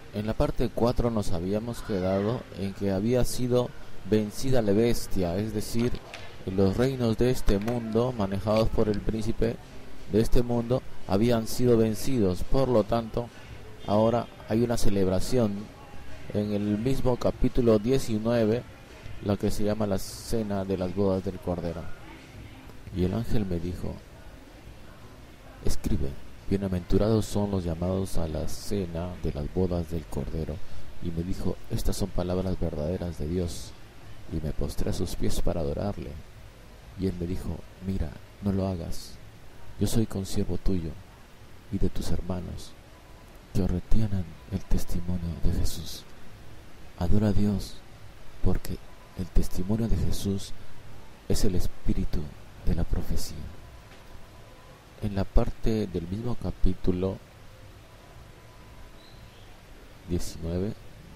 En la parte 4 nos habíamos quedado en que había sido vencida la bestia, es decir, los reinos de este mundo, manejados por el príncipe de este mundo, habían sido vencidos. Por lo tanto, ahora hay una celebración en el mismo capítulo 19, lo que se llama la cena de las bodas del Cordero. Y el ángel me dijo: escribe, bienaventurados son los llamados a la cena de las bodas del Cordero. Y me dijo: estas son palabras verdaderas de Dios. Y me postré a sus pies para adorarle. Y él me dijo: mira, no lo hagas. Yo soy consiervo tuyo y de tus hermanos, que retienen el testimonio de Jesús. Adora a Dios, porque el testimonio de Jesús es el espíritu de la profecía. En la parte del mismo capítulo 19,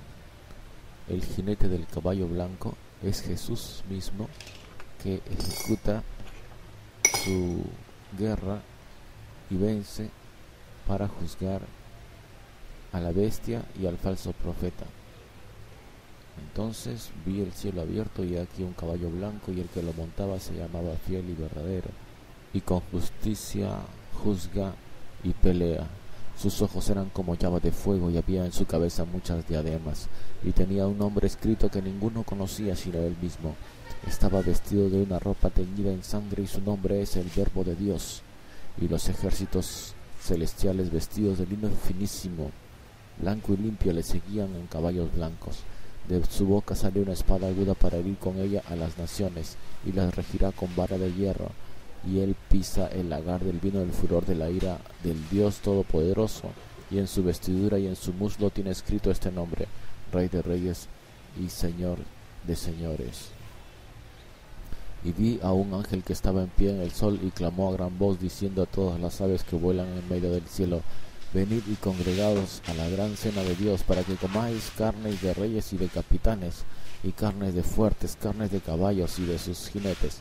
el jinete del caballo blanco es Jesús mismo, que ejecuta su guerra y vence para juzgar a la bestia y al falso profeta. Entonces vi el cielo abierto y aquí un caballo blanco, y el que lo montaba se llamaba Fiel y Verdadero, y con justicia juzga y pelea. Sus ojos eran como llamas de fuego, y había en su cabeza muchas diademas, y tenía un nombre escrito que ninguno conocía sino él mismo. Estaba vestido de una ropa teñida en sangre, y su nombre es el Verbo de Dios. Y los ejércitos celestiales, vestidos de lino finísimo, blanco y limpio, le seguían en caballos blancos. De su boca salió una espada aguda para herir con ella a las naciones, y las regirá con vara de hierro. Y él pisa el lagar del vino del furor de la ira del Dios Todopoderoso, y en su vestidura y en su muslo tiene escrito este nombre: Rey de Reyes y Señor de Señores. Y vi a un ángel que estaba en pie en el sol, y clamó a gran voz, diciendo a todas las aves que vuelan en medio del cielo: venid y congregaos a la gran cena de Dios, para que comáis carnes de reyes y de capitanes, y carnes de fuertes, carnes de caballos y de sus jinetes.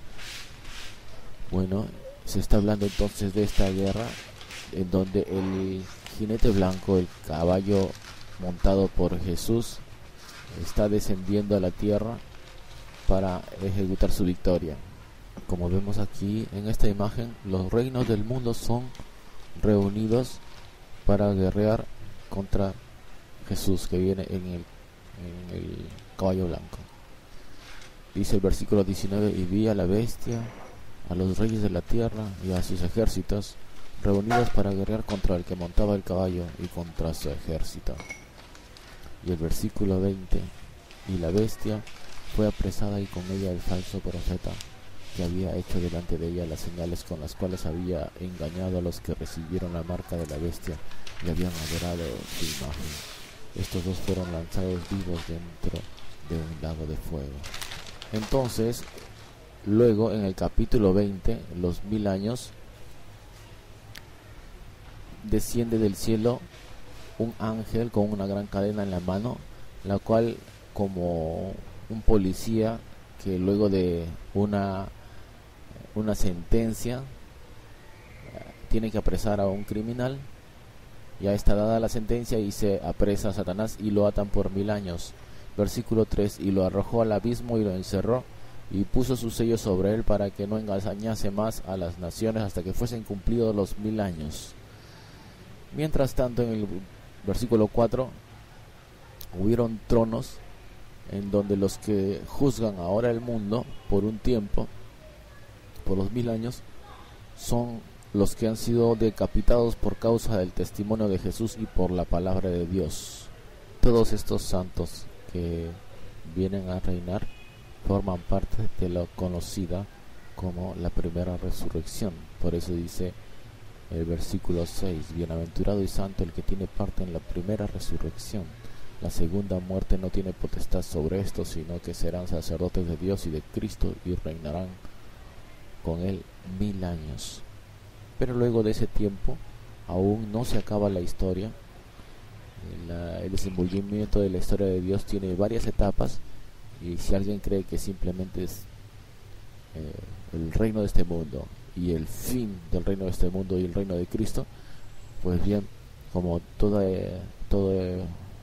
Bueno, se está hablando entonces de esta guerra, en donde el jinete blanco, el caballo montado por Jesús, está descendiendo a la tierra para ejecutar su victoria. Como vemos aquí en esta imagen, los reinos del mundo son reunidos para guerrear contra Jesús, que viene en el caballo blanco. Dice el versículo 19: y vi a la bestia, a los reyes de la tierra y a sus ejércitos reunidos para guerrear contra el que montaba el caballo y contra su ejército. Y el versículo 20: y la bestia fue apresada, y con ella el falso profeta, que había hecho delante de ella las señales con las cuales había engañado a los que recibieron la marca de la bestia y habían adorado su imagen. Estos dos fueron lanzados vivos dentro de un lago de fuego. Entonces, luego en el capítulo 20, los 1000 años, desciende del cielo un ángel con una gran cadena en la mano, la cual, como un policía que luego de una sentencia tiene que apresar a un criminal, ya está dada la sentencia y se apresa a Satanás y lo atan por 1000 años. Versículo 3: y lo arrojó al abismo y lo encerró, y puso su sello sobre él para que no engañase más a las naciones hasta que fuesen cumplidos los 1000 años. Mientras tanto, en el versículo 4, hubieron tronos en donde los que juzgan ahora el mundo por un tiempo, por los 1000 años, son los que han sido decapitados por causa del testimonio de Jesús y por la palabra de Dios. Todos estos santos que vienen a reinar forman parte de lo conocida como la primera resurrección. Por eso dice el versículo 6: bienaventurado y santo el que tiene parte en la primera resurrección. La segunda muerte no tiene potestad sobre esto, sino que serán sacerdotes de Dios y de Cristo, y reinarán con él 1000 años. Pero luego de ese tiempo aún no se acaba la historia. El desenvolvimiento de la historia de Dios tiene varias etapas, y si alguien cree que simplemente es el reino de este mundo y el fin del reino de este mundo y el reino de Cristo, pues bien, como todo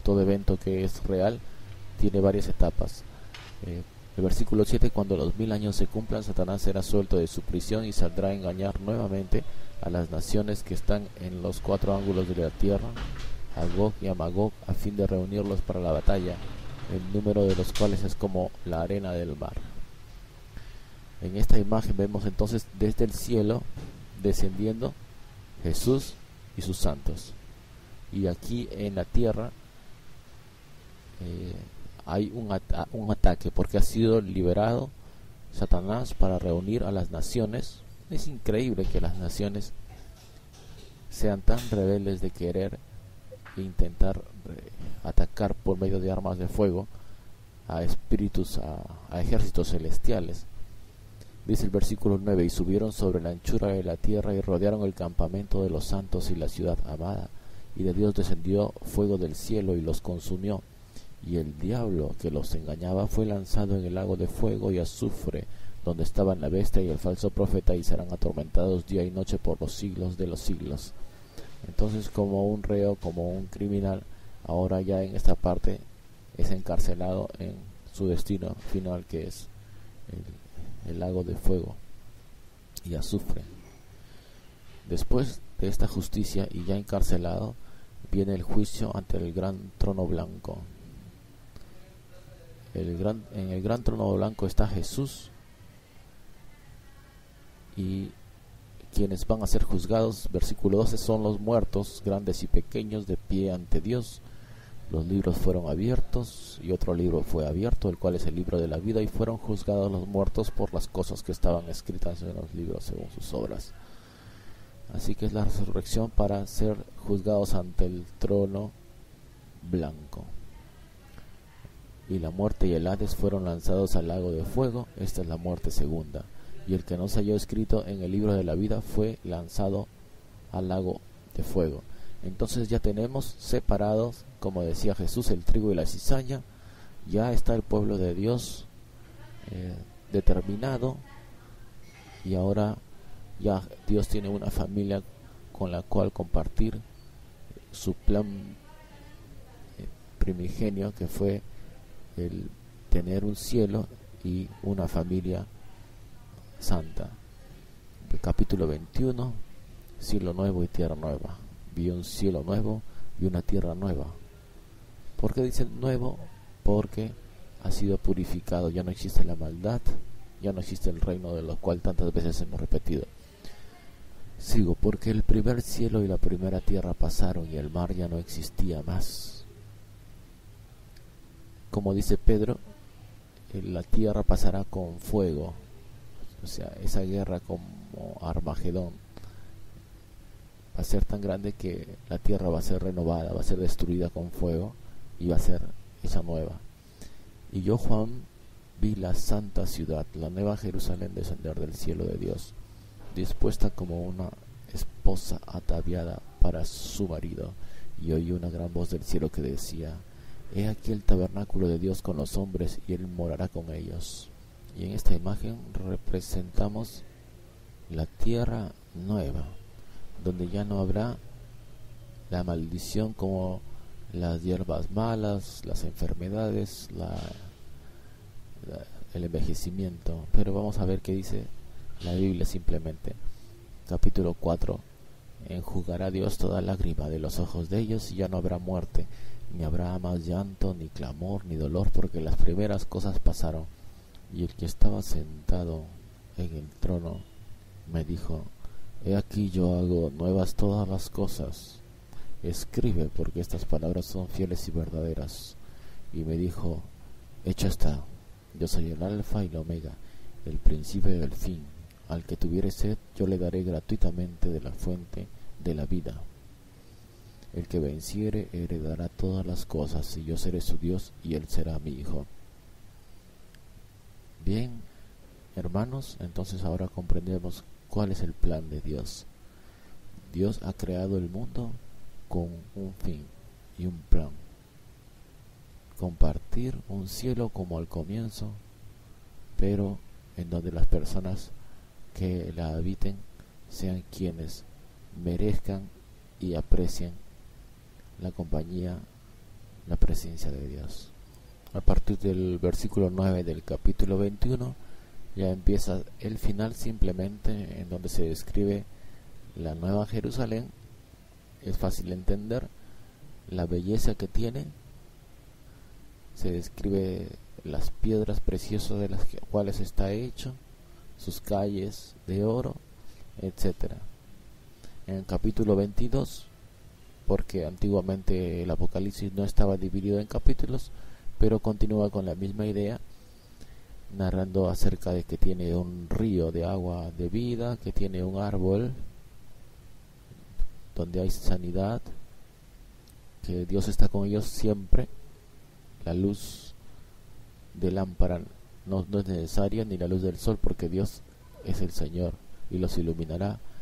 todo evento que es real tiene varias etapas. El versículo 7: cuando los 1000 años se cumplan, Satanás será suelto de su prisión y saldrá a engañar nuevamente a las naciones que están en los 4 ángulos de la tierra, a Gog y a Magog, a fin de reunirlos para la batalla, el número de los cuales es como la arena del mar. En esta imagen vemos entonces desde el cielo descendiendo Jesús y sus santos, y aquí en la tierra hay un ataque, porque ha sido liberado Satanás para reunir a las naciones. Es increíble que las naciones sean tan rebeldes de querer intentar atacar por medio de armas de fuego a espíritus, a ejércitos celestiales. Dice el versículo 9: y subieron sobre la anchura de la tierra y rodearon el campamento de los santos y la ciudad amada, y de Dios descendió fuego del cielo y los consumió, y el diablo que los engañaba fue lanzado en el lago de fuego y azufre, donde estaban la bestia y el falso profeta, y serán atormentados día y noche por los siglos de los siglos. Entonces, como un reo, como un criminal, ahora ya en esta parte es encarcelado en su destino final, que es el lago de fuego y azufre. Después de esta justicia y ya encarcelado, viene el juicio ante el gran trono blanco. En el gran trono blanco está Jesús y quienes van a ser juzgados, versículo 12, son los muertos, grandes y pequeños, de pie ante Dios. Los libros fueron abiertos y otro libro fue abierto, el cual es el libro de la vida, y fueron juzgados los muertos por las cosas que estaban escritas en los libros según sus obras. Así que es la resurrección para ser juzgados ante el trono blanco. Y la muerte y el Hades fueron lanzados al lago de fuego. Esta es la muerte segunda. Y el que no se halló escrito en el libro de la vida fue lanzado al lago de fuego. Entonces ya tenemos separados, como decía Jesús, el trigo y la cizaña. Ya está el pueblo de Dios determinado, y ahora ya Dios tiene una familia con la cual compartir su plan primigenio, que fue el tener un cielo y una familia santa. Capítulo 21: cielo nuevo y tierra nueva. Vi un cielo nuevo y una tierra nueva. ¿Por qué dice nuevo? Porque ha sido purificado, ya no existe la maldad, ya no existe el reino de lo cual tantas veces hemos repetido. Sigo: porque el primer cielo y la primera tierra pasaron y el mar ya no existía más. Como dice Pedro, la tierra pasará con fuego, o sea, esa guerra como Armagedón va a ser tan grande que la tierra va a ser renovada, va a ser destruida con fuego y va a ser hecha nueva. Y yo, Juan, vi la santa ciudad, la nueva Jerusalén, descender del cielo de Dios, dispuesta como una esposa ataviada para su marido. Y oí una gran voz del cielo que decía: he aquí el tabernáculo de Dios con los hombres, y Él morará con ellos. Y en esta imagen representamos la tierra nueva, donde ya no habrá la maldición como las hierbas malas, las enfermedades, el envejecimiento. Pero vamos a ver qué dice la Biblia simplemente. Capítulo 4: enjugará Dios toda lágrima de los ojos de ellos, y ya no habrá muerte, ni habrá más llanto, ni clamor, ni dolor, porque las primeras cosas pasaron. Y el que estaba sentado en el trono me dijo: he aquí yo hago nuevas todas las cosas. Escribe, porque estas palabras son fieles y verdaderas. Y me dijo: hecho está. Yo soy el alfa y la omega, el principio y el fin. Al que tuviere sed, yo le daré gratuitamente de la fuente de la vida. El que venciere heredará todas las cosas, y yo seré su Dios, y él será mi hijo. Bien, hermanos, entonces ahora comprendemos cuál es el plan de Dios. Dios ha creado el mundo con un fin y un plan: compartir un cielo como al comienzo, pero en donde las personas que la habiten sean quienes merezcan y aprecien la compañía, la presencia de Dios. A partir del versículo 9 del capítulo 21 ya empieza el final, simplemente en donde se describe la Nueva Jerusalén. Es fácil entender la belleza que tiene. Se describe las piedras preciosas de las cuales está hecho, sus calles de oro, etc. En el capítulo 22, porque antiguamente el Apocalipsis no estaba dividido en capítulos, pero continúa con la misma idea, narrando acerca de que tiene un río de agua de vida, que tiene un árbol donde hay sanidad, que Dios está con ellos siempre. La luz de lámpara no es necesaria, ni la luz del sol, porque Dios es el Señor y los iluminará.